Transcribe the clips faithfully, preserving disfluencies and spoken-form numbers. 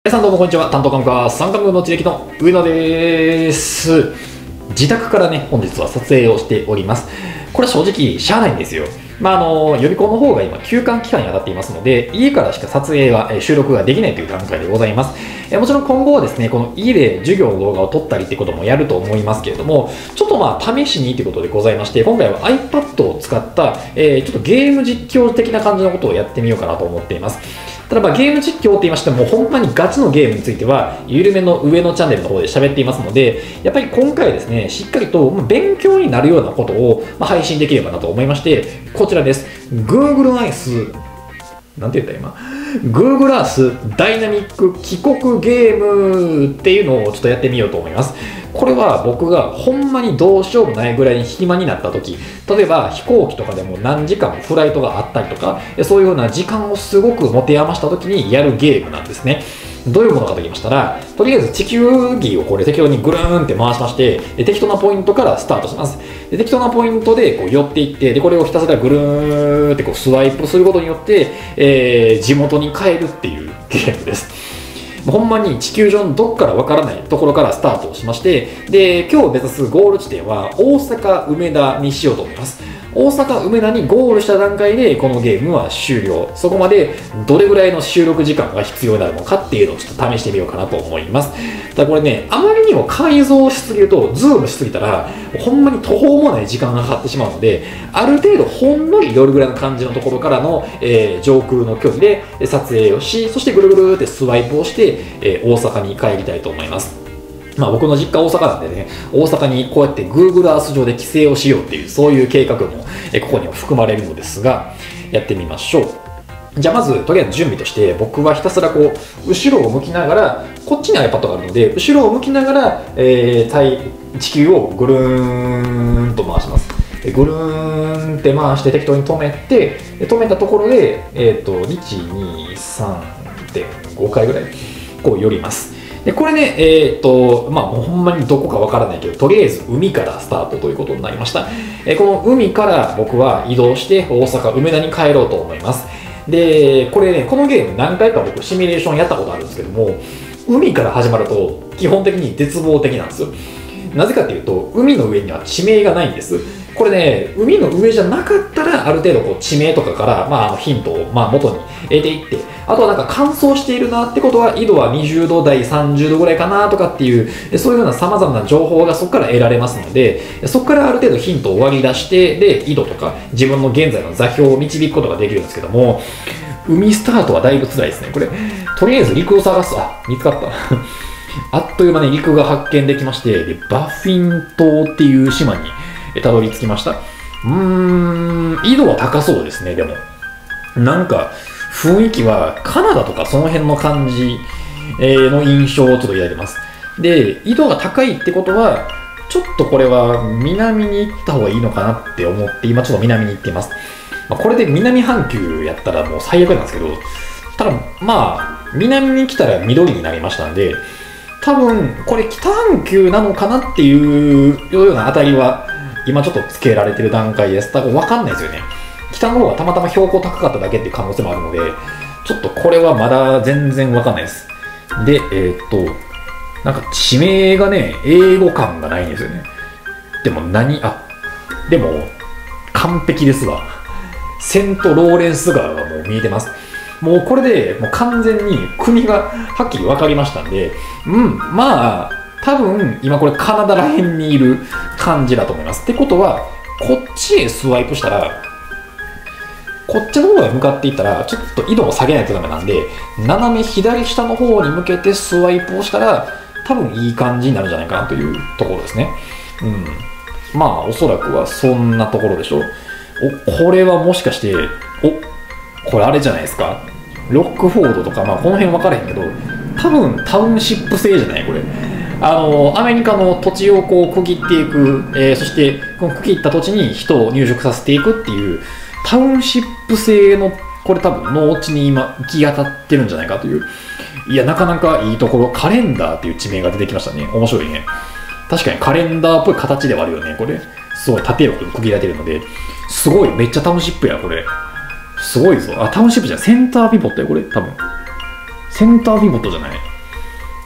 皆さんどうもこんにちは。担当カムカ三冠の知歴の上野です。自宅からね、本日は撮影をしております。これは正直、しゃあないんですよ。まあ、あの、予備校の方が今、休館期間に当たっていますので、家からしか撮影は、収録ができないという段階でございます。えもちろん今後はですね、この家で授業の動画を撮ったりってこともやると思いますけれども、ちょっとまあ、試しにということでございまして、今回は iPad を使った、えー、ちょっとゲーム実況的な感じのことをやってみようかなと思っています。ただまあゲーム実況って言いましても、ほんまにガチのゲームについては、緩めの上のチャンネルの方で喋っていますので、やっぱり今回ですね、しっかりと勉強になるようなことを配信できればなと思いまして、こちらです。Google Earth、なんて言った今 Google Earth ダイナミック帰国ゲームっていうのをちょっとやってみようと思います。これは僕がほんまにどうしようもないぐらいに暇になった時、例えば飛行機とかでも何時間もフライトがあったりとか、そういうような時間をすごく持て余した時にやるゲームなんですね。どういうものかと言いましたら、とりあえず地球儀をこれ適当にぐるーんって回しまして、で適当なポイントからスタートします。で適当なポイントでこう寄っていって、でこれをひたすらぐるーんってこうスワイプすることによって、えー、地元に帰るっていうゲームです。ほんまに地球上のどっからわからないところからスタートをしまして、で今日目指すゴール地点は大阪梅田にしようと思います。大阪梅田にゴールした段階でこのゲームは終了。そこまでどれぐらいの収録時間が必要になるのかっていうのをちょっと試してみようかなと思います。ただこれね、あまりにも改造しすぎると、ズームしすぎたらほんまに途方もない時間がかかってしまうので、ある程度ほんのり寄るぐらいの感じのところからの、えー、上空の距離で撮影をし、そしてぐるぐるってスワイプをして、えー、大阪に帰りたいと思います。まあ僕の実家大阪なんでね、大阪にこうやって Google Earth 上で帰省をしようっていう、そういう計画もえここには含まれるのですが、やってみましょう。じゃあまず、とりあえず準備として、僕はひたすらこう、後ろを向きながら、こっちに iPad があるので、後ろを向きながら、えー、地球をぐるーんと回します。ぐるーんって回して適当に止めて、止めたところで、えっと、いち、に、さんてんごかいぐらい、こう寄ります。でこれね、えー、っと、まあ、もうほんまにどこかわからないけど、とりあえず海からスタートということになりました。えー、この海から僕は移動して大阪梅田に帰ろうと思います。で、これね、このゲーム何回か僕シミュレーションやったことあるんですけども、海から始まると基本的に絶望的なんですよ。なぜかというと、海の上には地名がないんです。これね、海の上じゃなかったら、ある程度こう地名とかから、まあ、あのヒントを、まあ、元に得ていって、あとはなんか乾燥しているなってことは、緯度はにじゅうど台、さんじゅうどぐらいかなとかっていう、そういうような様々な情報がそこから得られますので、そこからある程度ヒントを割り出して、で、緯度とか自分の現在の座標を導くことができるんですけども、海スタートはだいぶ辛いですね。これ、とりあえず陸を探す。あ、見つかった。あっという間に陸が発見できまして、でバフィン島っていう島にたどり着きました。うーん、緯度は高そうですね、でも。なんか、雰囲気はカナダとかその辺の感じの印象をちょっと抱いてます。で、緯度が高いってことは、ちょっとこれは南に行った方がいいのかなって思って、今ちょっと南に行っています。まあ、これで南半球やったらもう最悪なんですけど、ただまあ、南に来たら緑になりましたんで、多分これ北半球なのかなっていうような当たりは今ちょっとつけられてる段階です。多分分かんないですよね。北の方がたまたま標高高かっただけっていう可能性もあるので、ちょっとこれはまだ全然分かんないです。で、えー、っと、なんか地名がね、英語感がないんですよね。でも何、あ、でも完璧ですわ。セントローレンス川がもう見えてます。もうこれでもう完全に国がはっきり分かりましたんで、うん、まあ、多分今これカナダら辺にいる感じだと思います。ってことは、こっちへスワイプしたら、こっちの方へ向かっていったら、ちょっと緯度を下げないとダメなんで、斜め左下の方に向けてスワイプをしたら、多分いい感じになるんじゃないかなというところですね。うん。まあ、おそらくはそんなところでしょう。お、これはもしかして、お、これあれじゃないですか。ロックフォードとか、まあこの辺分からへんけど、多分タウンシップ制じゃないこれ。あの、アメリカの土地をこう区切っていく、えー、そしてこの区切った土地に人を入植させていくっていう、タウンシップ制の、これ多分農地に今行き当たってるんじゃないかという。いや、なかなかいいところ、カレンダーっていう地名が出てきましたね。面白いね。確かにカレンダーっぽい形ではあるよね、これ。すごい縦横に区切られてるので、すごい、めっちゃタウンシップや、これ。すごいぞ。あ、タウンシップじゃん。センターピボットや、これ。多分。センターピボットじゃない。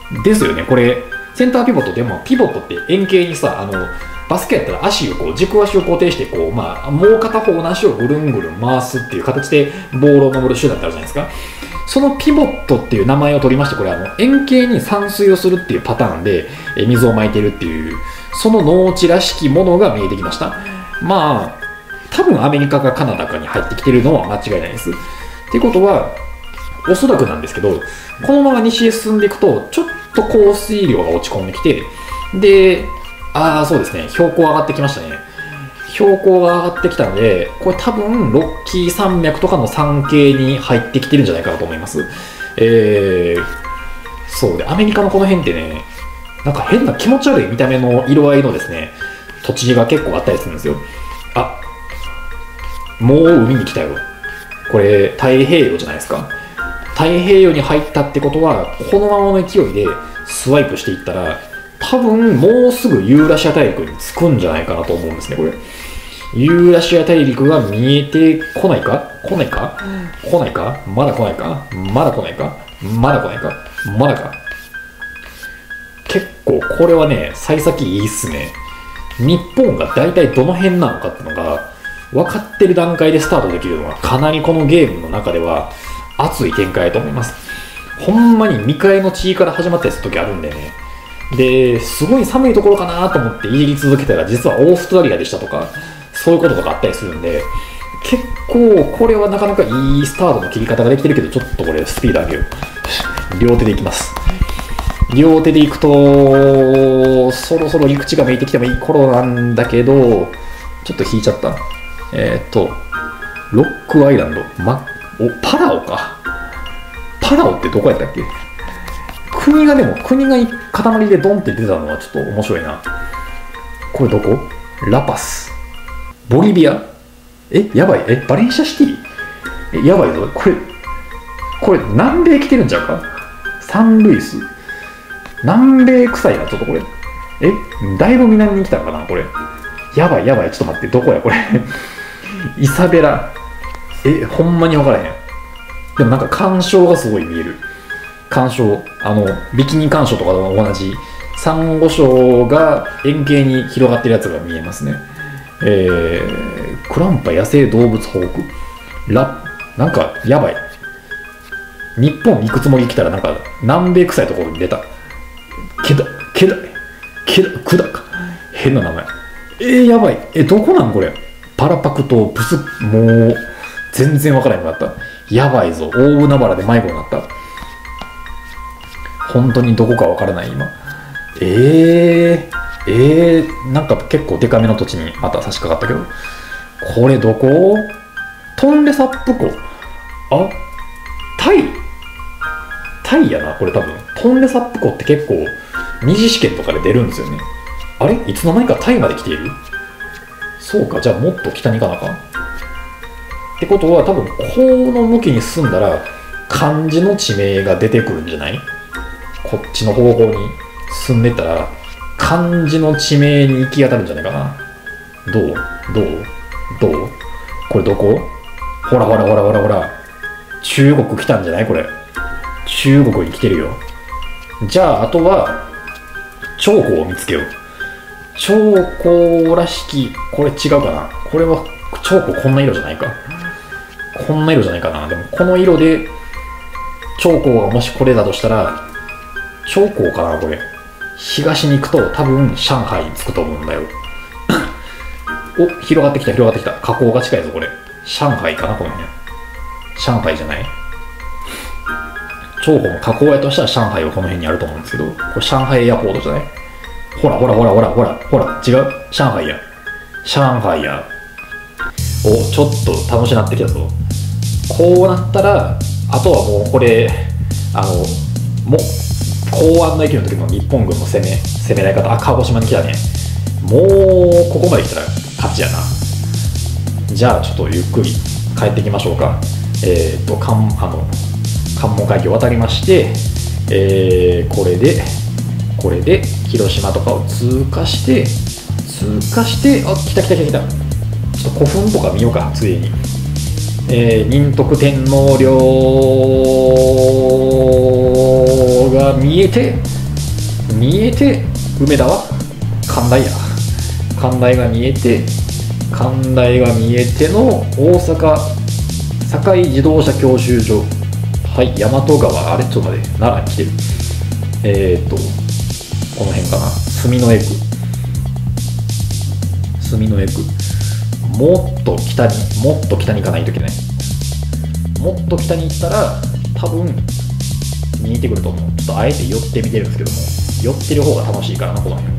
ですよね。これセンターピボットでも、ピボットって円形にさ、あのバスケやったら足をこう軸足を固定してこう、まあ、もう片方の足をぐるんぐるん回すっていう形でボールを守る手段ってあるじゃないですか。そのピボットっていう名前を取りまして、これはあの円形に散水をするっていうパターンで水をまいてるっていう、その農地らしきものが見えてきました。まあ多分アメリカかカナダかに入ってきてるのは間違いないです。っていうことはおそらくなんですけど、このまま西へ進んでいくとちょっと降水量が落ち込んできて、で、ああそうですね、標高上がってきましたね。標高が上がってきたので、これ多分ロッキー山脈とかの山系に入ってきてるんじゃないかなと思います。えー、そうで、アメリカのこの辺ってね、なんか変な気持ち悪い見た目の色合いのですね、土地が結構あったりするんですよ。あ、もう海に来たよ。これ太平洋じゃないですか。太平洋に入ったってことは、このままの勢いでスワイプしていったら、多分もうすぐユーラシア大陸に着くんじゃないかなと思うんですね、これ。ユーラシア大陸が見えてこないか来ないか来ないかまだ来ないかまだ来ないかまだ来ないかまだか。結構これはね、幸先いいっすね。日本が大体どの辺なのかっていうのが分かってる段階でスタートできるのは、かなりこのゲームの中では熱い展開だと思います。ほんまに未開の地から始まったりする時あるんでね。で、すごい寒いところかなと思っていじり続けたら、実はオーストラリアでしたとか、そういうこととかあったりするんで、結構これはなかなかいいスタートの切り方ができてるけど、ちょっとこれスピード上げよう。両手でいきます。両手でいくと、そろそろ陸地が見えてきてもいい頃なんだけど、ちょっと引いちゃった。えー、っと、ロックアイランド、ま、お、パラオか。パラオってどこやったっけ？国がでも、国が塊でドンって出たのはちょっと面白いな。これどこ？ラパス。ボリビア？え、やばい。え、バレンシアシティ？え、やばいぞ。これ、これ南米来てるんちゃうか？サンルイス。南米臭いな、ちょっとこれ。え、だいぶ南に来たのかな、これ。やばいやばい。ちょっと待って、どこや、これ。イサベラ。え、ほんまに分からへん。でもなんか干渉がすごい見える。干渉。あの、ビキニ干渉とかと同じ、サンゴ礁が円形に広がってるやつが見えますね。えー、クランパ野生動物保護区。ラ、なんかやばい。日本行くつもり来たらなんか南米臭いところに出た。けだ、けだ、けだ、くだか。変な名前。えー、やばい。え、どこなんこれ。パラパク島、プス、もう、全然わからなくなった。やばいぞ。大海原で迷子になった。本当にどこかわからない、今。えー、えー、なんか結構デカめの土地にまた差し掛かったけど。これどこ？トンレサップ湖。あ、タイタイやな、これ多分。トンレサップ湖って結構、二次試験とかで出るんですよね。あれいつの間にかタイまで来ている？そうか、じゃあもっと北に行かなあかん。ってことは多分、この向きに進んだら、漢字の地名が出てくるんじゃない？こっちの方向に進んでったら、漢字の地名に行き当たるんじゃないかな。どうどうどうこれどこ？ほらほらほらほらほら。中国来たんじゃないこれ。中国に来てるよ。じゃあ、あとは、長江を見つけよう。長江らしき、これ違うかな。これは、長江こんな色じゃないか。こんな色じゃないかな。でも、この色で、長江がもしこれだとしたら、長江かな、これ。東に行くと、多分、上海に着くと思うんだよ。お、広がってきた、広がってきた。河口が近いぞ、これ。上海かな、この辺。上海じゃない？長江の河口やとしたら上海はこの辺にあると思うんですけど、これ上海エアポートじゃない？ほらほらほらほらほらほら、違う？上海や。上海や。お、ちょっと楽しくなってきたぞ。こうなったら、あとはもうこれ、あの、もう、港湾の駅の時の日本軍の攻め、攻められ方、あ、鹿児島に来たね。もう、ここまで来たら勝ちやな。じゃあ、ちょっとゆっくり帰ってきましょうか。えっと、関、あの、関門海峡を渡りまして、えー、これで、これで、広島とかを通過して、通過して、あ、来た来た来た来た。ちょっと古墳とか見ようか、ついに。えー、仁徳天皇陵都が見えて、見えて、梅田は関大や。関大が見えて、関大が見えての大阪堺自動車教習所。はい、大和川、あれちょっと待って、奈良に来てる。えーっと、この辺かな。住之江区。住之江区。もっと北に、もっと北に行かないといけない。もっと北に行ったら、多分、見えてくると思う。ちょっとあえて寄ってみてるんですけども、寄ってる方が楽しいからな、この辺は。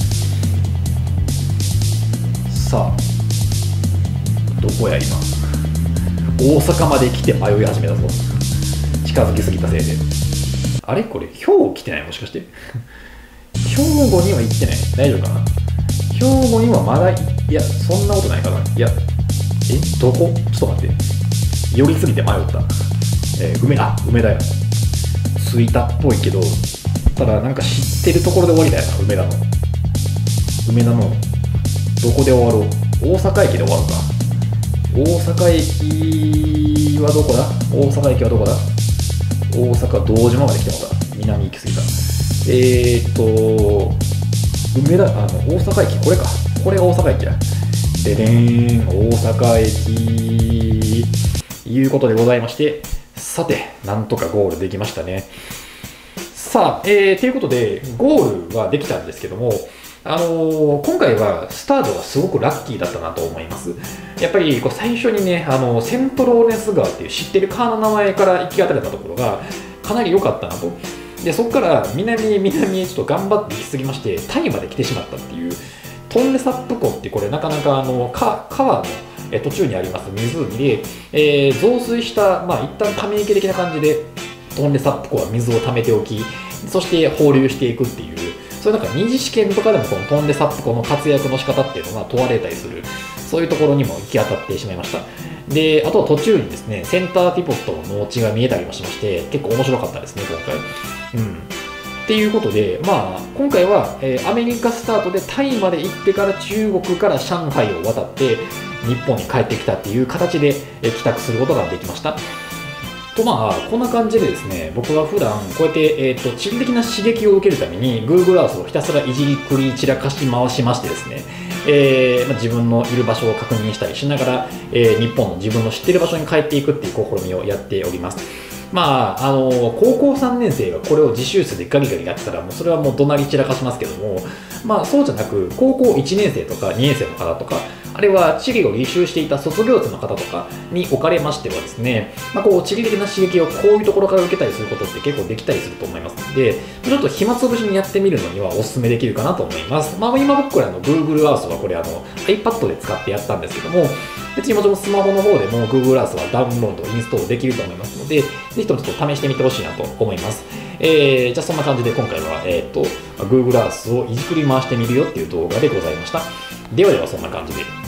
さあ、どこや今。大阪まで来て迷い始めたぞ。近づきすぎたせいで。あれこれ、兵庫来てないもしかして。兵庫には行ってない。大丈夫かな。兵庫にはまだい、いや、そんなことないかな。いや、え、どこちょっと待って。寄りすぎて迷った。えー、梅田、梅田よ。着いたっぽいけど、ただなんか知ってるところで終わりだよな、梅田の。梅田の、どこで終わろう。大阪駅で終わるか。大阪駅はどこだ大阪駅はどこだ大阪堂島まで来てもらった。南行き過ぎた。えーっと、梅田、あの、大阪駅、これか。これが大阪駅や。ででーん、大阪駅、いうことでございまして、さて、なんとかゴールできましたね。さあ、えー、ということで、ゴールはできたんですけども、あのー、今回はスタートがすごくラッキーだったなと思います。やっぱりこう最初にね、あのセントローレンス川っていう知ってる川の名前から行き当たれたところがかなり良かったなと。で、そこから南へ南へちょっと頑張って行き過ぎまして、タイまで来てしまったっていう、トンレサップ湖ってこれなかなかあのか川のえ途中にあります湖で、えー、増水した、まあ一旦ため池的な感じで、トンレサップ湖は水を溜めておき、そして放流していくっていう、そういうなんか二次試験とかでもこのトンレサップ湖の活躍の仕方っていうのが問われたりする、そういうところにも行き当たってしまいました。で、あとは途中にですね、センターティポットの農地が見えたりもしまして、結構面白かったですね、今回。うん。っていうことで、まあ、今回は、えー、アメリカスタートでタイまで行ってから中国から上海を渡って日本に帰ってきたっていう形で、えー、帰宅することができました。とまあ、こんな感じでですね、僕は普段こうやって、えーと、地理的な刺激を受けるために Google Earth をひたすらいじりくり散らかし回しましてですね、えーまあ、自分のいる場所を確認したりしながら、えー、日本の自分の知っている場所に帰っていくっていう試みをやっております。まあ、あの高校さんねん生がこれを自習室でガリガリやってたら、もうそれはもう怒鳴り散らかしますけども、まあ、そうじゃなく、高校いちねん生とかにねん生の方とか、あるいは地理を履修していた卒業生の方とかにおかれましてはですね、まあ、こう地理的な刺激をこういうところから受けたりすることって結構できたりすると思いますので、ちょっと暇つぶしにやってみるのにはお勧めできるかなと思います。まあ、今僕らの Google Earth はこれあの iPad で使ってやったんですけども、別にもちろんスマホの方でも Google Earth はダウンロード、インストールできると思いますので、ぜひともちょっと試してみてほしいなと思います。えー、じゃあそんな感じで今回は、えー、と Google Earth をいじくり回してみるよっていう動画でございました。ではではそんな感じで。